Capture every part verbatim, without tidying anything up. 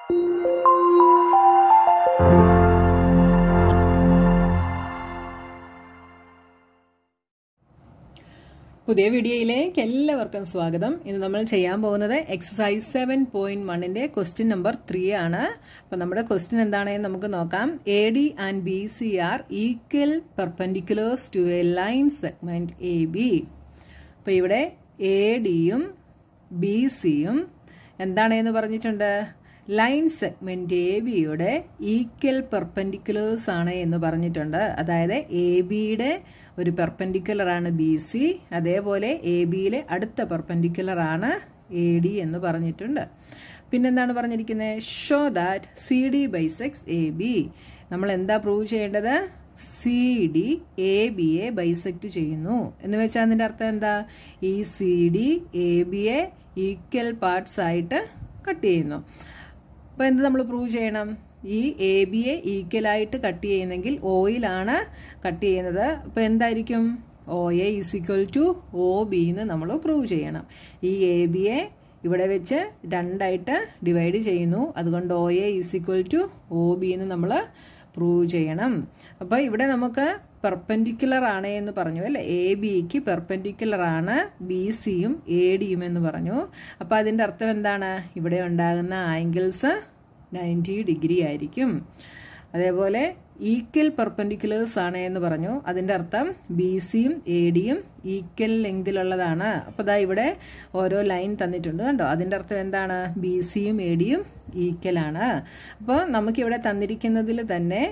പുതിയ വീഡിയോയിലേക്ക് എല്ലാവർക്കും സ്വാഗതം. ഇന്ന് നമ്മൾ ചെയ്യാൻ പോകുന്നത് എക്സസൈസ് സെവൻ പോയിന്റ് വണ്ണിന്റെ ക്വസ്റ്റ്യൻ നമ്പർ ത്രീ ആണ്. അപ്പൊ നമ്മുടെ ക്വസ്റ്റ്യൻ എന്താണെന്ന് നമുക്ക് നോക്കാം. A D and B C are equal perpendiculars to a line segment A B. അപ്പൊ ഇവിടെ എ ഡിയും ബി സിയും എന്താണെന്ന് പറഞ്ഞിട്ടുണ്ട്? ലൈൻ സെഗ്മെന്റ് എ ബിയുടെ ഈക്വൽ പെർപെൻഡിക്കുലേഴ്സ് ആണ് എന്ന് പറഞ്ഞിട്ടുണ്ട്. അതായത് എ ബിയുടെ ഒരു പെർപെൻഡിക്കുലർ ആണ് ബി സി, അതേപോലെ എ ബിയിലെ അടുത്ത പെർപെൻഡിക്കുലർ ആണ് എ ഡി എന്ന് പറഞ്ഞിട്ടുണ്ട്. പിന്നെന്താണ് പറഞ്ഞിരിക്കുന്നത്? Show that C D bisects A B. നമ്മൾ എന്താ പ്രൂവ് ചെയ്യേണ്ടത്? സി ഡി എ ബിയെ ബൈസെക്ട് ചെയ്യുന്നു എന്ന് വെച്ചാൽ അതിന്റെ അർത്ഥം എന്താ? ഈ സി ഡി എ ബിയെ ഈക്വൽ പാർട്സ് ആയിട്ട് കട്ട് ചെയ്യുന്നു. അപ്പൊ എന്ത് നമ്മൾ പ്രൂവ് ചെയ്യണം? ഈ എ ബിയെ ഈക്വൽ ആയിട്ട് കട്ട് ചെയ്യുന്നെങ്കിൽ ഓയിലാണ് കട്ട് ചെയ്യുന്നത്. അപ്പൊ എന്തായിരിക്കും? O A is equal to O B എന്ന് നമ്മൾ പ്രൂവ് ചെയ്യണം. ഈ എ ബിയെ ഇവിടെ വെച്ച് രണ്ടായിട്ട് ഡിവൈഡ് ചെയ്യുന്നു. അതുകൊണ്ട് O A is equal to O B എന്ന് നമ്മൾ പ്രൂവ് ചെയ്യണം. അപ്പൊ ഇവിടെ നമുക്ക് പെർപെൻഡിക്കുലർ ആണ് എന്ന് പറഞ്ഞു അല്ലെ. എ ബിക്ക് പെർപെൻഡിക്കുലർ ആണ് ബി സിയും എ ഡിയും എന്ന് പറഞ്ഞു. അപ്പൊ അതിന്റെ അർത്ഥം എന്താണ്? ഇവിടെ ഉണ്ടാകുന്ന ആംഗിൾസ് നയൻറ്റി ഡിഗ്രി ആയിരിക്കും. അതേപോലെ ഈക്വൽ പെർപെൻഡിക്കുലേഴ്സ് ആണ് എന്ന് പറഞ്ഞു. അതിന്റെ അർത്ഥം ബി സിയും എ ഡിയും ഈക്വൽ ലെങ്തിലുള്ളതാണ്. അപ്പൊ ദാ ഇവിടെ ഓരോ ലൈൻ തന്നിട്ടുണ്ട് കണ്ടോ. അതിന്റെ അർത്ഥം എന്താണ്? ബി സിയും എ ഡിയും ഈക്വൽ ആണ്. അപ്പോൾ നമുക്കിവിടെ തന്നിരിക്കുന്നതിൽ തന്നെ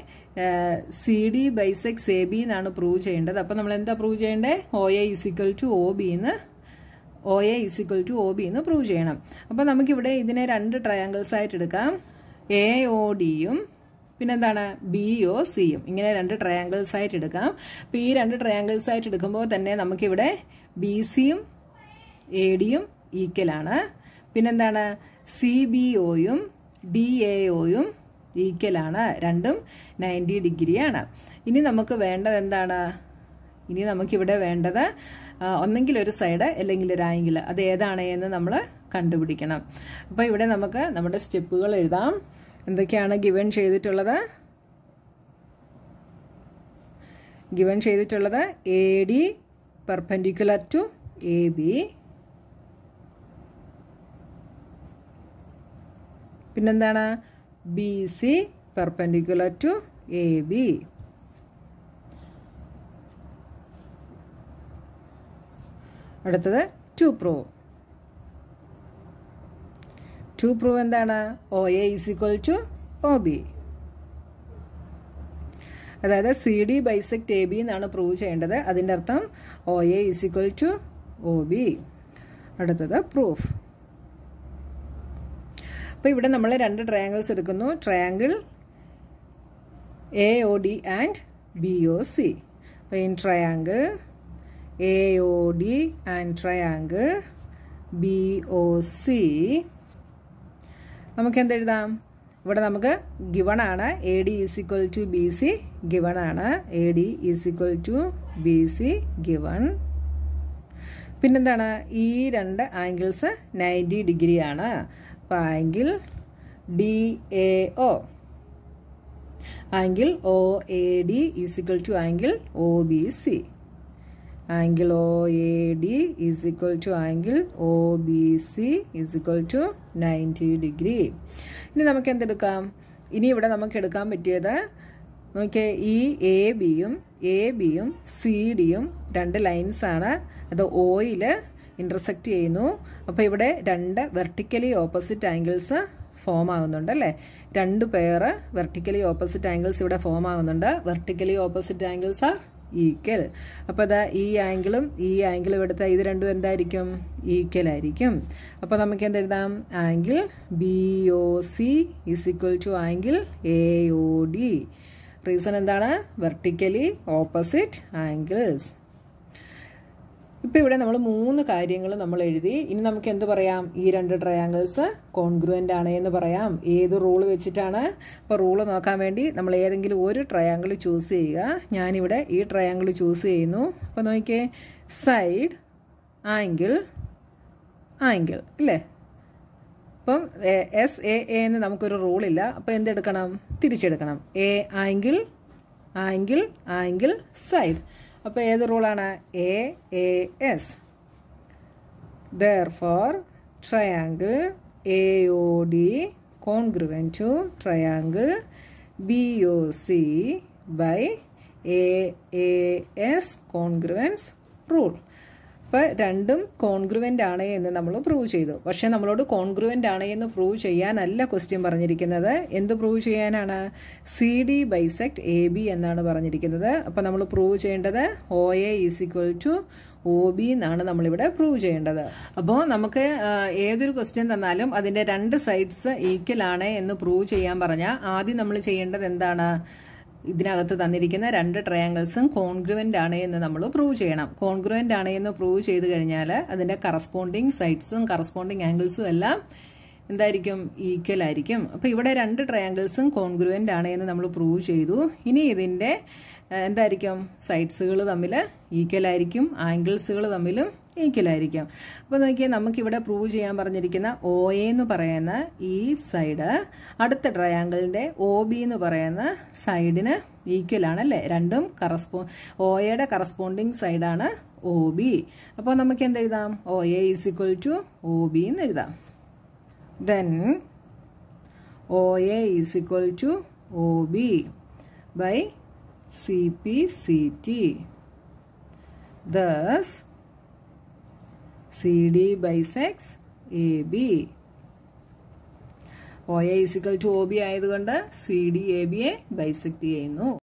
C D bisects A B എന്നാണ് പ്രൂവ് ചെയ്യേണ്ടത്. അപ്പൊ നമ്മൾ എന്താ പ്രൂവ് ചെയ്യേണ്ടത്? O A equal to O B എന്ന് O A equal to O B എന്ന് പ്രൂവ് ചെയ്യണം. അപ്പൊ നമുക്കിവിടെ ഇതിനെ രണ്ട് ട്രയാങ്കിൾസ് ആയിട്ട് എടുക്കാം. എ ഒ ഡിയും പിന്നെന്താണ് ബി ഒ സിയും. ഇങ്ങനെ രണ്ട് ട്രയാങ്കിൾസ് ആയിട്ട് എടുക്കാം. അപ്പൊ ഈ രണ്ട് ട്രയാങ്കിൾസ് ആയിട്ട് എടുക്കുമ്പോൾ തന്നെ നമുക്കിവിടെ ബി സിയും എ ഡിയും ഈക്വൽ ആണ്. പിന്നെന്താണ്? സി ബി ഒയും ഡി എ ഒയും ഈക്വൽ ആണ്. രണ്ടും നയൻറ്റി ഡിഗ്രിയാണ്. ഇനി നമുക്ക് വേണ്ടത് എന്താണ്? ഇനി നമുക്കിവിടെ വേണ്ടത് ഒന്നെങ്കിൽ ഒരു സൈഡ് അല്ലെങ്കിൽ ഒരു ആംഗിൾ. അത് ഏതാണ് എന്ന് നമ്മൾ കണ്ടുപിടിക്കണം. അപ്പോൾ ഇവിടെ നമുക്ക് നമ്മുടെ സ്റ്റെപ്പുകൾ എഴുതാം. എന്തൊക്കെയാണ് ഗിവൺ ചെയ്തിട്ടുള്ളത്? ഗിവൺ ചെയ്തിട്ടുള്ളത് A D perpendicular to A B, പിന്നെന്താണ്? B C perpendicular to A B. അടുത്തത് ടു പ്രൂവ്. ടു പ്രൂവ് എന്താണ്? O A is equal to O B. അതായത് C D bisect A B എന്നാണ് പ്രൂവ് ചെയ്യേണ്ടത്. അതിൻ്റെ അർത്ഥം O A is equal to O B. അടുത്തത് proof. അപ്പൊ ഇവിടെ നമ്മൾ രണ്ട് ട്രയാങ്കിൾസ് എടുക്കുന്നു. Triangle A O D and B O C. അപ്പൊ in triangle A O D and triangle B O C നമുക്ക് എന്തെഴുതാം? ഇവിടെ നമുക്ക് ഗിവൺ ആണ് A D is equal to B C given ആണ്. A D is equal to B C given. പിന്നെന്താണ്? ഈ രണ്ട് ആംഗിൾസ് നയൻറ്റി ഡിഗ്രി ആണ്. അപ്പൊ angle D A O, angle O A D is equal to angle O B C. Angle O A D is equal to angle O B C is equal to ninety degree. ഇനി നമുക്ക് എന്തെടുക്കാം? ഇനി ഇവിടെ നമുക്ക് എടുക്കാൻ പറ്റിയത് നോക്കിയേ, ഈ A ബിയും എ ബിയും സി ഡിയും രണ്ട് ലൈൻസ് ആണ്. അത് ഓയിൽ ഇന്റർസെക്ട് ചെയ്യുന്നു. അപ്പോൾ ഇവിടെ രണ്ട് വെർട്ടിക്കലി ഓപ്പോസിറ്റ് ആംഗിൾസ് ഫോം ആകുന്നുണ്ട് അല്ലേ. രണ്ട് പെയർ വെർട്ടിക്കലി ഓപ്പോസിറ്റ് ആംഗിൾസ് ഇവിടെ ഫോം ആകുന്നുണ്ട്. Vertically opposite angles are equal. അപ്പോൾ അതാ ഈ ആംഗിളും ഈ ആംഗിളും എടുത്താൽ ഇത് രണ്ടും എന്തായിരിക്കും? ഈക്വൽ ആയിരിക്കും. അപ്പോൾ നമുക്ക് എന്തെഴുതാം? Angle B O C is equal to angle A O D. Reason എന്താണ്? Vertically opposite angles. ഇപ്പൊ ഇവിടെ നമ്മൾ മൂന്ന് കാര്യങ്ങൾ നമ്മൾ എഴുതി. ഇനി നമുക്ക് എന്ത് പറയാം? ഈ രണ്ട് ട്രയാങ്കിൾസ് കോൺഗ്രുവന്റ് ആണ് എന്ന് പറയാം. ഏത് റൂൾ വെച്ചിട്ടാണ്? അപ്പോൾ റൂള് നോക്കാൻ വേണ്ടി നമ്മൾ ഏതെങ്കിലും ഒരു ട്രയാങ്കിൾ ചൂസ് ചെയ്യുക. ഞാനിവിടെ ഈ ട്രയാങ്കിൾ ചൂസ് ചെയ്യുന്നു. അപ്പോൾ നോക്കിയേ, സൈഡ് ആംഗിൾ ആംഗിൾ അല്ലേ. അപ്പം എസ് എ എ എന്ന് നമുക്കൊരു റൂളില്ല. അപ്പോൾ എന്തെടുക്കണം? തിരിച്ചെടുക്കണം. A angle angle angle side. അപ്പോൾ ഏത് റൂളാണ്? A A S. Therefore, triangle A O D congruent to triangle B O C by A A S congruence rule. അപ്പോൾ രണ്ടും കോൺഗ്രുവൻ്റ് ആണ് എന്ന് നമ്മൾ പ്രൂവ് ചെയ്തു. പക്ഷെ നമ്മളോട് കോൺഗ്രുവൻ്റ് ആണ് എന്ന് പ്രൂവ് ചെയ്യാനല്ല ക്വസ്റ്റ്യൻ പറഞ്ഞിരിക്കുന്നത്. എന്ത് പ്രൂവ് ചെയ്യാനാണ്? C D bisect A B എന്നാണ് പറഞ്ഞിരിക്കുന്നത്. അപ്പോൾ നമ്മൾ പ്രൂവ് ചെയ്യേണ്ടത് O A is equal to O B എന്നാണ് നമ്മളിവിടെ പ്രൂവ് ചെയ്യേണ്ടത്. അപ്പോൾ നമുക്ക് ഏതൊരു ക്വസ്റ്റ്യൻ തന്നാലും അതിൻ്റെ രണ്ട് സൈഡ്സ് ഈക്വൽ ആണ് എന്ന് പ്രൂവ് ചെയ്യാൻ പറഞ്ഞാൽ ആദ്യം നമ്മൾ ചെയ്യേണ്ടത് എന്താണ്? ഇതിനകത്ത് തന്നിരിക്കുന്ന രണ്ട് ട്രയാങ്കിൾസും കോൺഗ്രുവൻ്റ് ആണ് എന്ന് നമ്മൾ പ്രൂവ് ചെയ്യണം. കോൺഗ്രുവൻ്റ് ആണ് എന്ന് പ്രൂവ് ചെയ്ത് കഴിഞ്ഞാൽ അതിൻ്റെ കറസ്പോണ്ടിങ് സൈഡ്സും കറസ്പോണ്ടിങ് ആംഗിൾസും എല്ലാം എന്തായിരിക്കും? ഈക്വൽ ആയിരിക്കും. അപ്പോൾ ഇവിടെ രണ്ട് ട്രയാങ്കിൾസും കോൺഗ്രുവൻ്റ് ആണ് എന്ന് നമ്മൾ പ്രൂവ് ചെയ്തു. ഇനി ഇതിൻ്റെ എന്തായിരിക്കും? സൈഡ്സുകൾ തമ്മിൽ ഈക്വൽ ആയിരിക്കും, ആംഗിൾസുകൾ തമ്മിലും ഈക്വൽ ആയിരിക്കും. അപ്പോൾ നോക്കിയാൽ നമുക്കിവിടെ പ്രൂവ് ചെയ്യാൻ പറഞ്ഞിരിക്കുന്ന ഒ എ എന്ന് പറയുന്ന ഈ സൈഡ് അടുത്ത ട്രയാങ്കിളിൻ്റെ ഒ ബി എന്ന് പറയുന്ന സൈഡിന് ഈക്വൽ ആണല്ലേ? രണ്ടും കറസ്പോ ഒ എയുടെ കറസ്പോണ്ടിങ് സൈഡാണ് ഒ ബി. അപ്പോൾ നമുക്ക് എന്തെഴുതാം? O A is equal to O B എന്ന് എഴുതാം. Then O A is equal to O B by C P C T. Thus, C D bisects A B. O A is equal to O B ആയതുകൊണ്ട് C D A B യെ bisect ചെയ്യുന്നു.